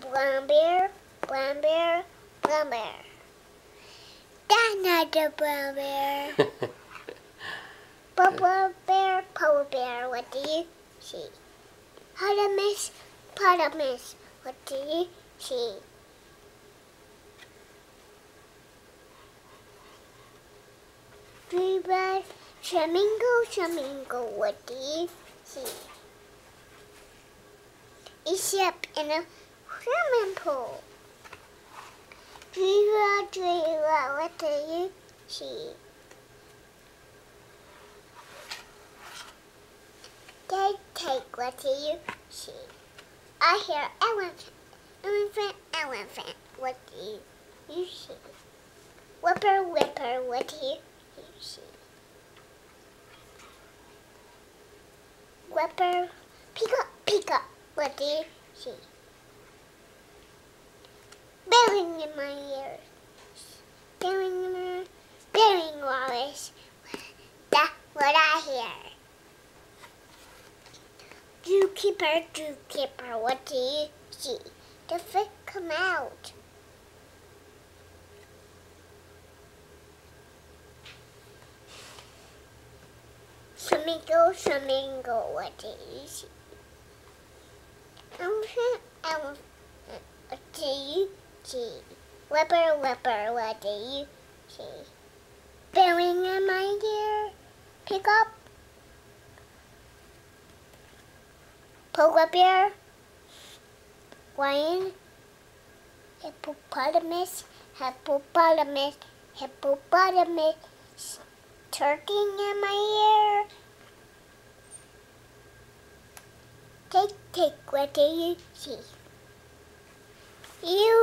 Brown bear, brown bear, brown bear. That's not the brown bear. Polar bear, what do you see? Hippopotamus, what do you see? Zebra, flamingo, what do you see? A ship in a swimming pool. Zebra, what do you see? Take, what do you see? I hear elephant, what do you see? Whipper, what do you see? Whipper, peacock, what do you see? Bearing in my ears, bearing walrus, that's what I hear. Zookeeper, what do you see? The fish come out. Flamingo, what do you see? Elephant, what do you see? Whipper, what do you see? Bearing in my ear, pick up. Polar bear, lion, hippopotamus, turkey in my ear. Take, what do you see? You